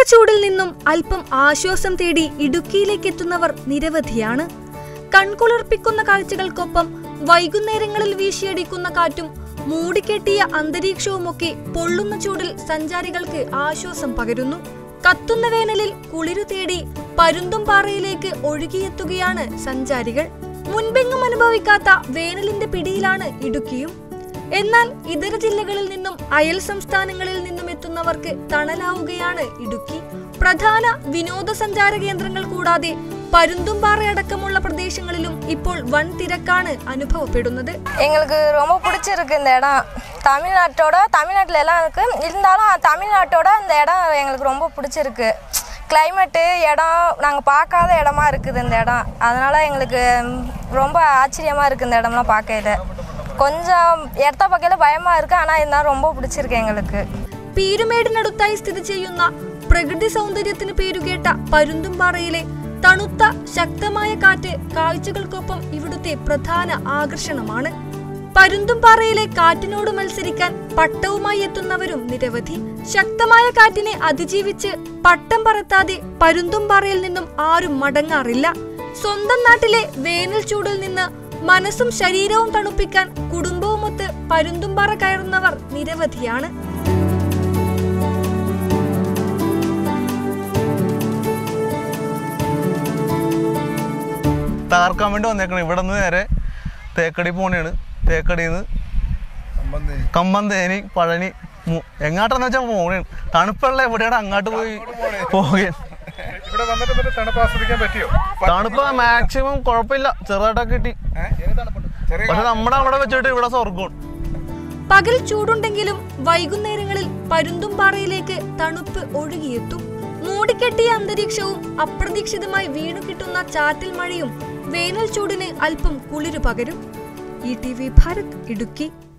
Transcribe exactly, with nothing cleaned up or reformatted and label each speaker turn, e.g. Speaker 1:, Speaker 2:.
Speaker 1: ചൂടിൽ നിന്നും അല്പം ആശ്വാസം തേടി ഇടുക്കിയിലേക്ക് എത്തുന്നവർ നിരവധിയാണ്. കൺകുളിർപ്പിക്കുന്ന കാഴ്ചകൾക്കൊപ്പം വൈകുന്നേരങ്ങളിൽ വീശിയടിക്കുന്ന കാറ്റും മൂടിക്കെട്ടിയ അന്തരീക്ഷവുമൊക്കെ പൊള്ളുന്ന ചൂടിൽ സഞ്ചാരികൾക്ക് ആശ്വാസം പകരുന്നു. കത്തുന്ന വേനലിൽ കുളിരു തേടി പരുന്തുംപാറയിലേക്ക് ഒഴുകിയെത്തുകയാണ് സഞ്ചാരികൾ. മുൻപെങ്ങും അനുഭവിക്കാത്ത വേനലിന്റെ പിടിയിലാണ് ഇടുക്കിയും. എന്നാൽ ഇതര ജില്ലകളിൽ നിന്നും അയൽ സംസ്ഥാനങ്ങളിൽ നിന്നും എത്തുന്നവർക്ക് തണലാവുകയാണ് ഇടുക്കി. പ്രധാന വിനോദസഞ്ചാര കേന്ദ്രങ്ങൾ കൂടാതെ പരുന്തുംപാറയടക്കമുള്ള പ്രദേശങ്ങളിലും ഇപ്പോൾ വൻ തിരക്കാണ് അനുഭവപ്പെടുന്നത്.
Speaker 2: எங்களுக்கு ரொம்ப பிடிச்சிருக்கு இந்த இடம். தமிழ்நாட்டோட தமிழ்நாட்டில் எல்லாம் இருக்கு, இருந்தாலும் தமிழ்நாட்டோட இந்த இடம் எங்களுக்கு ரொம்ப பிடிச்சிருக்கு. கிளைமேட்டு இடம் நாங்கள் பார்க்காத இடமா இருக்குது இந்த இடம். அதனால எங்களுக்கு ரொம்ப ஆச்சரியமாக இருக்குது இந்த இடம்லாம் பார்க்கல. கொஞ்சம் இடத்த பார்க்கல பயமாக இருக்குது, ஆனால் இருந்தாலும் ரொம்ப பிடிச்சிருக்கு எங்களுக்கு.
Speaker 1: പീരുമേടിനടുത്തായി സ്ഥിതി ചെയ്യുന്ന പ്രകൃതി സൗന്ദര്യത്തിന് പേരുകേട്ട പരുന്തുംപാറയിലെ തണുത്ത ശക്തമായ കാറ്റ് കാഴ്ചകൾക്കൊപ്പം ഇവിടുത്തെ പ്രധാന ആകർഷണമാണ്. പരുന്തുംപാറയിലെ കാറ്റിനോട് മത്സരിക്കാൻ പട്ടവുമായി എത്തുന്നവരും നിരവധി. ശക്തമായ കാറ്റിനെ അതിജീവിച്ച് പട്ടം പറത്താതെ പരുന്തുംപാറയിൽ നിന്നും ആരും മടങ്ങാറില്ല. സ്വന്തം നാട്ടിലെ വേനൽ ചൂടിൽ നിന്ന് മനസ്സും ശരീരവും തണുപ്പിക്കാൻ കുടുംബവുമൊത്ത് പരുന്തുംപാറ കയറുന്നവർ നിരവധിയാണ്.
Speaker 3: തകർക്കാൻ വേണ്ടി വന്നേക്കണം. ഇവിടെ നിന്ന് നേരെ തേക്കടി പോണെയാണ്. തേക്കടിയിൽ നിന്ന് കമ്പന്തേനി പഴനി എങ്ങാട്ടെന്ന് വെച്ചാൽ പോകണേണ്. തണുപ്പുള്ള എവിടെയാണ് അങ്ങോട്ട് പോയി പോകുകയാണ്. തണുപ്പ് മാക്സിമം കുഴപ്പമില്ല, ചെറുതായിട്ടൊക്കെ കിട്ടി. പക്ഷെ നമ്മുടെ അവിടെ വെച്ചിട്ട് ഇവിടെ സ്വർഗമാണ്.
Speaker 1: പകൽ ചൂടുണ്ടെങ്കിലും വൈകുന്നേരങ്ങളിൽ പരുന്തുംപാറയിലേക്ക് തണുപ്പ് ഒഴുകിയെത്തും. മൂടിക്കെട്ടിയ അന്തരീക്ഷവും അപ്രതീക്ഷിതമായി വീണു കിട്ടുന്ന ചാറ്റൽ മഴയും വേനൽ ചൂടിന് അല്പം കുളിരു പകരും. E T V Bharat, Idukki.